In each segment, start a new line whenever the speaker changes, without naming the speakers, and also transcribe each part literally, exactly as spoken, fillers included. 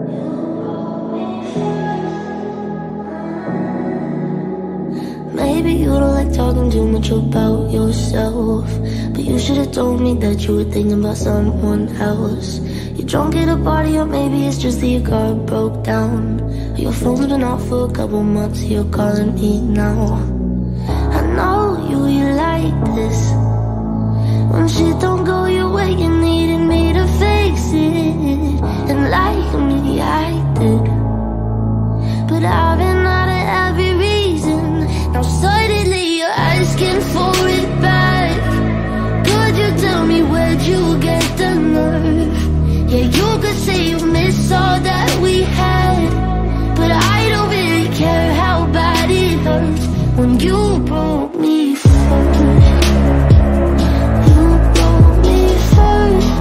Maybe you don't like talking too much about yourself, but you should've told me that you were thinking about someone else. You're drunk at a party, or maybe it's just that your car broke down, or your phone's been off for a couple months, you're calling me now. I know you, you like this. When shit don't go your way, you needed me to fix it, and like me, I did. But I've been out of every reason. Now suddenly you're asking for it back. Could you tell me where'd you get the nerve? Yeah, you could say you miss all that we had, but I don't really care how bad it hurts when you broke me first. You broke me first.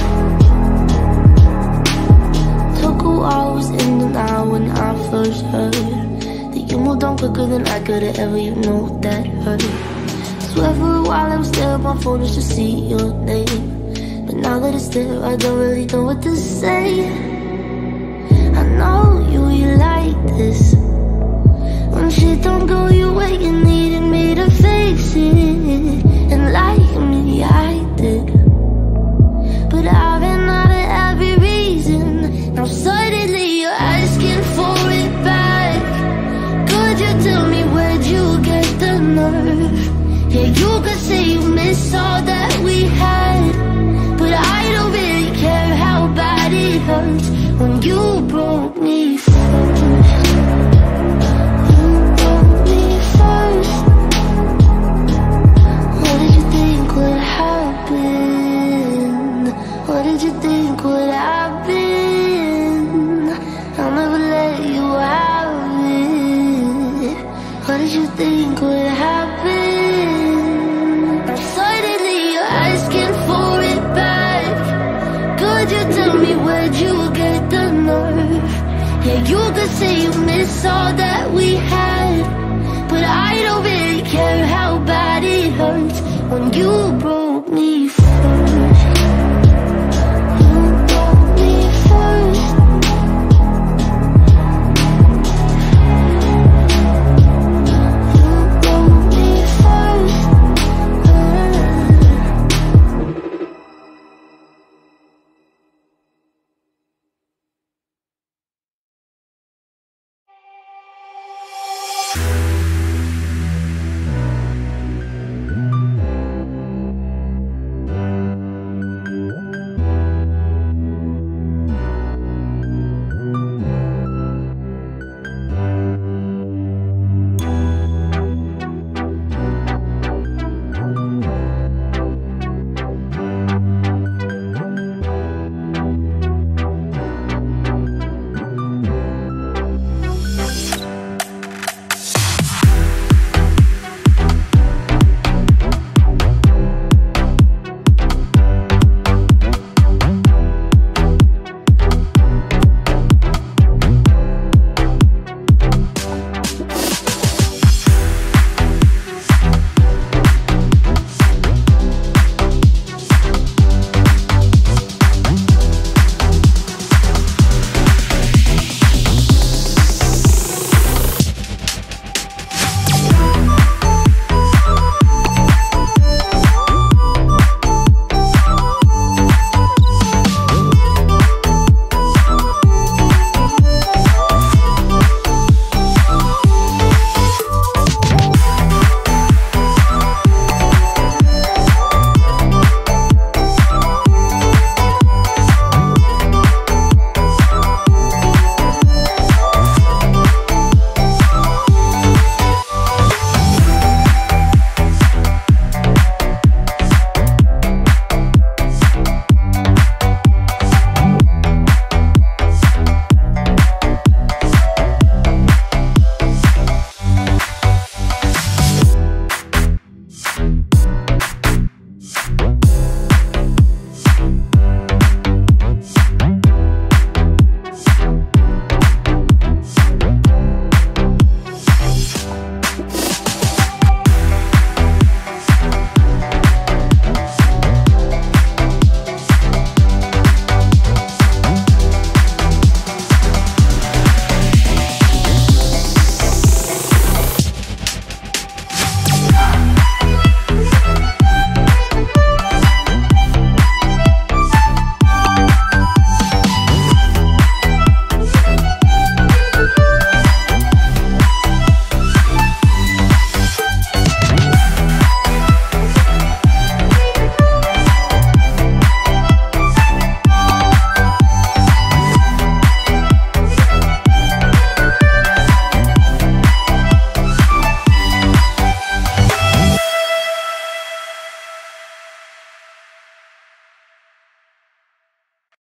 Took a while, was in denial when I first heard you moved on quicker than I could've ever, you know that hurt. Swear for a while I was there on my phone just to see your name, but now that it's there, I don't really know what to say. I know you, you like this. When shit don't go your way, you needed me to fix it, and like me, I did. But I've been out of every reason. Now suddenly you're asking for it back. Could you tell me where'd you get the nerve? Yeah, you could say you miss all that we had, but I don't really care how bad it hurts when you broke me first. You broke me first. What did you think would happen? What did you think would happen? I'll never let you have it. What did you think would happen? Now suddenly you're asking for it back. Could you tell me where'd you get the nerve? Yeah, you could say you miss all that we had, but I don't really care how bad it hurts when you broke